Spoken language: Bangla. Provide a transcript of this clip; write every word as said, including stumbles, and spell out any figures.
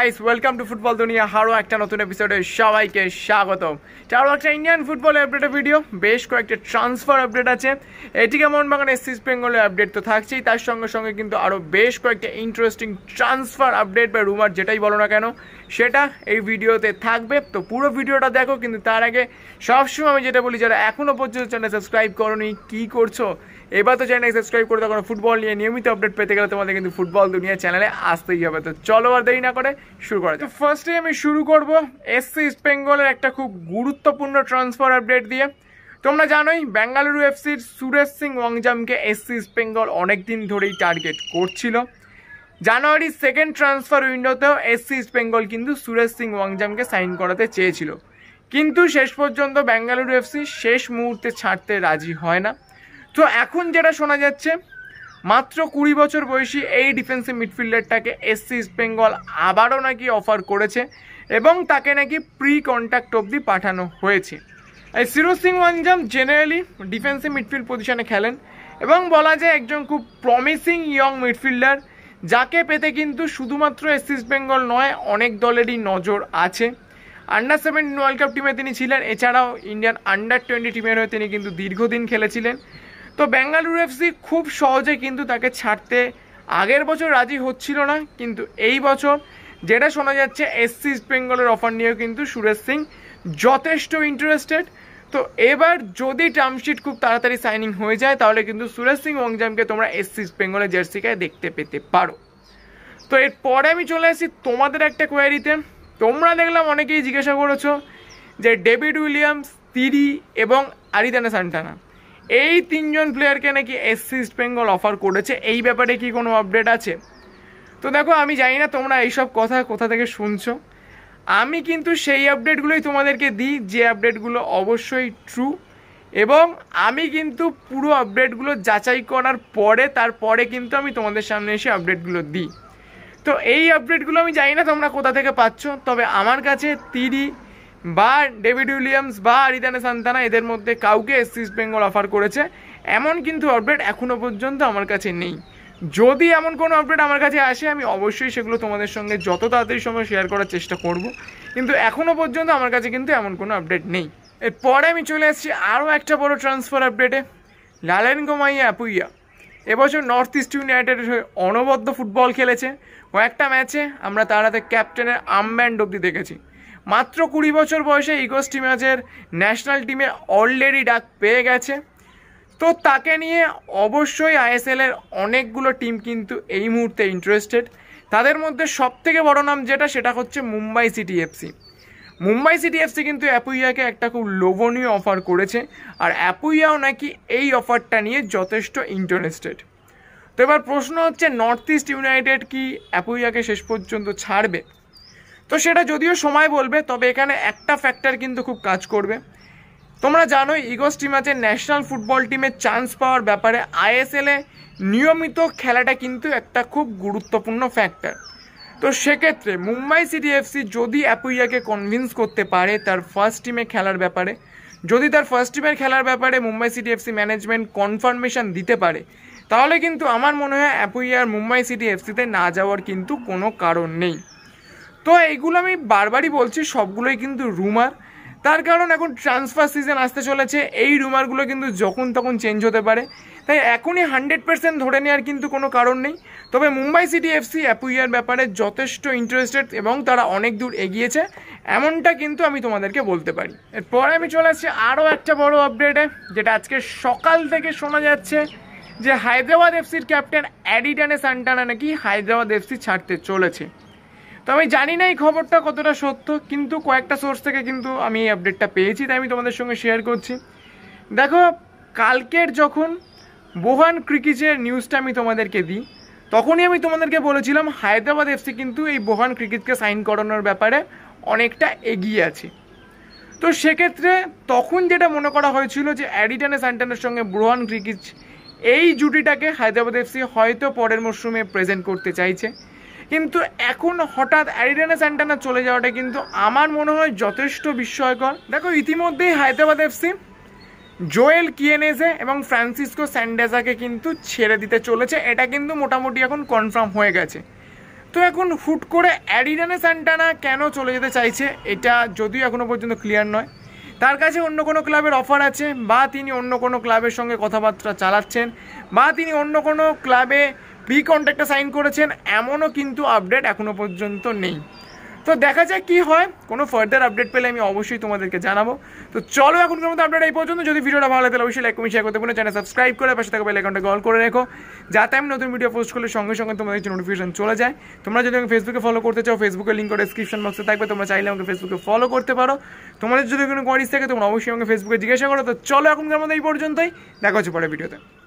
গাইস ওয়েলকাম টু ফুটবল দুনিয়া আরও একটা নতুন এপিসোডে সবাইকে স্বাগতম। আরও একটা ইন্ডিয়ান ফুটবল আপডেটের ভিডিও, বেশ কয়েকটা ট্রান্সফার আপডেট আছে। এটিকে মোহনবাগান এস ইস্ট বেঙ্গলের আপডেট তো থাকছেই, তার সঙ্গে সঙ্গে কিন্তু আরও বেশ কয়েকটা ইন্টারেস্টিং ট্রান্সফার আপডেট বা রুমার যেটাই বলো না কেন সেটা এই ভিডিওতে থাকবে। তো পুরো ভিডিওটা দেখো, কিন্তু তার আগে সবসময় আমি যেটা বলি, যারা এখনও পর্যন্ত চ্যানেল সাবস্ক্রাইব করোনি কী করছো, এবার তো চ্যানেল সাবস্ক্রাইব করে তখন ফুটবল নিয়ে নিয়মিত আপডেট পেতে গেলে তোমাদের কিন্তু ফুটবল দুনিয়া চ্যানেলে আসতেই হবে। তো চলো আর দেরি না করে শুরু করা যাক। তো ফার্স্টে আমি শুরু করব এস ইস্ট বেঙ্গলের একটা খুব গুরুত্বপূর্ণ ট্রান্সফার আপডেট দিয়ে। তোমরা জানোই বেঙ্গালুরু এফসির সুরেশ সিং ওয়াংজামকে এস ইস্ট বেঙ্গল অনেকদিন ধরেই টার্গেট করছিল। জানুয়ারি সেকেন্ড ট্রান্সফার উইন্ডোতেও এস ইস্ট বেঙ্গল কিন্তু সুরেশ সিং ওয়াংজামকে সাইন করাতে চেয়েছিল, কিন্তু শেষ পর্যন্ত বেঙ্গালুরু এফসি শেষ মুহূর্তে ছাড়তে রাজি হয় না। তো এখন যেটা শোনা যাচ্ছে, মাত্র কুড়ি বছর বয়সী এই ডিফেন্সিভ মিডফিল্ডারটাকে এস ইস্ট বেঙ্গল আবারও নাকি অফার করেছে এবং তাকে নাকি প্রি কন্ট্যাক্ট অবধি পাঠানো হয়েছে। এই Suresh Singh Wangjam generally defensive midfield পজিশনে খেলেন এবং বলা যায় একজন খুব প্রমিসিং ইয়ং মিডফিল্ডার, যাকে পেতে কিন্তু শুধুমাত্র এস ইস্ট বেঙ্গল নয়, অনেক দলেরই নজর আছে। আন্ডার সেভেন্টিন ওয়ার্ল্ড কাপ টিমে তিনি ছিলেন, এছাড়াও ইন্ডিয়ান আন্ডার টোয়েন্টি টিমের হয়ে তিনি কিন্তু দীর্ঘদিন খেলেছিলেন। তো বেঙ্গালুরু এফসি খুব সহজে কিন্তু তাকে ছাড়তে আগের বছর রাজি হচ্ছিল না, কিন্তু এই বছর যেটা শোনা যাচ্ছে এস ইস্ট বেঙ্গলের অফার নিয়েও কিন্তু সুরেশ সিং যথেষ্ট ইন্টারেস্টেড। তো এবার যদি টার্মশিট খুব তাড়াতাড়ি সাইনিং হয়ে যায় তাহলে কিন্তু সুরেশ সিং ওয়াংজামকে তোমরা এস ইস্ট বেঙ্গলের জার্সিকায় দেখতে পেতে পারো। তো এরপরে আমি চলে আসি তোমাদের একটা কোয়ারিতে। তোমরা দেখলাম অনেকেই জিজ্ঞাসা করেছো যে ডেভিড উইলিয়ামস, তিরি এবং আরিদানে সান্টানা এই তিনজন প্লেয়ারকে নাকি এস ইস্ট বেঙ্গল অফার করেছে, এই ব্যাপারে কি কোনো আপডেট আছে? তো দেখো, আমি জানি না তোমরা এইসব কথা কোথা থেকে শুনছো, আমি কিন্তু সেই আপডেটগুলোই তোমাদেরকে দিই যে আপডেটগুলো অবশ্যই ট্রু, এবং আমি কিন্তু পুরো আপডেটগুলো যাচাই করার পরে তারপরে কিন্তু আমি তোমাদের সামনে এসে আপডেটগুলো দিই। তো এই আপডেটগুলো আমি জানি না তোমরা কোথা থেকে পাচ্ছ, তবে আমার কাছে তিরি বা ডেভিড উইলিয়ামস বা আরিদানে সান্তানা এদের মধ্যে কাউকে এস ইস্ট বেঙ্গল অফার করেছে এমন কিন্তু আপডেট এখনও পর্যন্ত আমার কাছে নেই। যদি এমন কোনো আপডেট আমার কাছে আসে আমি অবশ্যই সেগুলো তোমাদের সঙ্গে যত তাড়াতাড়ি সময় শেয়ার করার চেষ্টা করব, কিন্তু এখনও পর্যন্ত আমার কাছে কিন্তু এমন কোনো আপডেট নেই। এরপরে আমি চলে আসছি আরও একটা বড় ট্রান্সফার আপডেটে। লালেনগোমাইয়া আপুইয়া এবছর নর্থ ইস্ট ইউনাইটেডের হয়ে অনবদ্য ফুটবল খেলেছে। কয়েকটা ম্যাচে আমরা তার হাতে ক্যাপ্টেনের আর্মব্যান্ড অবধি দেখেছি। মাত্র কুড়ি বছর বয়সে ইগোস্ট ম্যাচের ন্যাশনাল টিমে অলরেডি ডাক পেয়ে গেছে। তো তাকে নিয়ে অবশ্যই আইএসএলের অনেকগুলো টিম কিন্তু এই মুহূর্তে ইন্টারেস্টেড। তাদের মধ্যে সব থেকে বড় নাম যেটা, সেটা হচ্ছে Mumbai city FC. Mumbai city FC কিন্তু অ্যাপুইয়াকে একটা খুব লোভনীয় অফার করেছে, আর অ্যাপুইয়াও নাকি এই অফারটা নিয়ে যথেষ্ট ইন্টারেস্টেড। তো এবার প্রশ্ন হচ্ছে, নর্থ ইস্ট ইউনাইটেড কি অ্যাপুইয়াকে শেষ পর্যন্ত ছাড়বে? তো সেটা যদিও সময় বলবে, তবে এখানে একটা ফ্যাক্টর কিন্তু খুব কাজ করবে। তোমরা জানোই ইগোস্ট ম্যাচের ন্যাশনাল ফুটবল টিমে চান্স পাওয়ার ব্যাপারে আইএসএলে নিয়মিত খেলাটা কিন্তু একটা খুব গুরুত্বপূর্ণ ফ্যাক্টর। তো সেক্ষেত্রে মুম্বাই সিটি এফসি যদি অ্যাপুইয়াকে কনভিন্স করতে পারে তার ফার্স্ট টিমে খেলার ব্যাপারে, যদি তার ফার্স্ট টিমের খেলার ব্যাপারে Mumbai city FC management confirmation দিতে পারে, তাহলে কিন্তু আমার মনে হয় অ্যাপুইয়ার মুম্বাই সিটি এফসিতে না যাওয়ার কিন্তু কোনো কারণ নেই। তো এইগুলো আমি বারবারই বলছি, সবগুলোই কিন্তু রুমার। তার কারণ এখন ট্রান্সফার সিজন আসতে চলেছে, এই রুমারগুলো কিন্তু যখন তখন চেঞ্জ হতে পারে, তাই এখনই হান্ড্রেড পার্সেন্ট ধরে নেওয়ার কিন্তু কোনো কারণ নেই। তবে মুম্বাই সিটি এফসি অ্যাপুইয়ার ব্যাপারে যথেষ্ট ইন্টারেস্টেড এবং তারা অনেক দূর এগিয়েছে, এমনটা কিন্তু আমি তোমাদেরকে বলতে পারি। এরপরে আমি চলে আসছি আরও একটা বড় আপডেটে, যেটা আজকে সকাল থেকে শোনা যাচ্ছে যে হায়দ্রাবাদ এফসির ক্যাপ্টেন অ্যারিডানে সান্টানা নাকি হায়দ্রাবাদ এফসি ছাড়তে চলেছে। তো আমি জানি না এই খবরটা কতটা সত্য, কিন্তু কয়েকটা সোর্স থেকে কিন্তু আমি এই আপডেটটা পেয়েছি, তাই আমি তোমাদের সঙ্গে শেয়ার করছি। দেখো, কালকের যখন বোহান ক্রিকেটের নিউজটা আমি তোমাদেরকে দিই, তখনই আমি তোমাদেরকে বলেছিলাম হায়দ্রাবাদ এফসি কিন্তু এই বোহান ক্রিকেটকে সাইন করানোর ব্যাপারে অনেকটা এগিয়ে আছে। তো সেক্ষেত্রে তখন যেটা মনে করা হয়েছিল যে অ্যারিডানে সান্টানার সঙ্গে বোহান ক্রিকেট এই জুটিটাকে হায়দ্রাবাদ এফসি হয়তো পরের মরশুমে প্রেজেন্ট করতে চাইছে, কিন্তু এখন হঠাৎ অ্যারিডানে সান্টানা চলে যাওয়াটা কিন্তু আমার মনে হয় যথেষ্ট বিস্ময়কর। দেখো, ইতিমধ্যেই হায়দ্রাবাদ এফসি জোয়েল কিয়েনেজে এবং ফ্রান্সিসকো স্যান্ডেজাকে কিন্তু ছেড়ে দিতে চলেছে, এটা কিন্তু মোটামুটি এখন কনফার্ম হয়ে গেছে। তো এখন হুট করে অ্যারিডানে সান্টানা কেন চলে যেতে চাইছে এটা যদিও এখনও পর্যন্ত ক্লিয়ার নয়। তার কাছে অন্য কোনো ক্লাবের অফার আছে, বা তিনি অন্য কোনো ক্লাবের সঙ্গে কথাবার্তা চালাচ্ছেন, বা তিনি অন্য কোনো ক্লাবে প্রি কন্ট্রাক্টে সাইন করেছেন, এমনও কিন্তু আপডেট এখনও পর্যন্ত নেই। তো দেখা যাক কী হয়, কোনো ফার্দার আপডেট পেলে আমি অবশ্যই তোমাদেরকে জানাবো। তো চলো এখনকার মতো আপডেট এই পর্যন্ত। যদি ভিডিওটা ভালো লাগে তাহলে অবশ্যই লাইক কমেন্ট শেয়ার করতে পারো, চ্যানেল সাবস্ক্রাইব করে পাশে থাকা বেল আইকনটা অল করে রেখো, যাতে আমি নতুন ভিডিও পোস্ট করলে সঙ্গে সঙ্গে তোমাদের কাছে নোটিফিকেশন চলে যায়। তোমরা যদি আমাকে ফেসবুকে ফলো করতে চাও, ফেসবুকের লিঙ্ক ডেসক্রিপশন বক্সে থাকবে, তোমরা চাইলে আমাকে ফেসবুকে ফলো করতে পারো। তোমাদের যদি কোনো কোয়ারিজ থাকে তোমরা অবশ্যই আমাকে ফেসবুকে জিজ্ঞাসা করো। তো চলো এখনকার মতো এই পর্যন্তই, দেখা হচ্ছে পরে ভিডিওতে।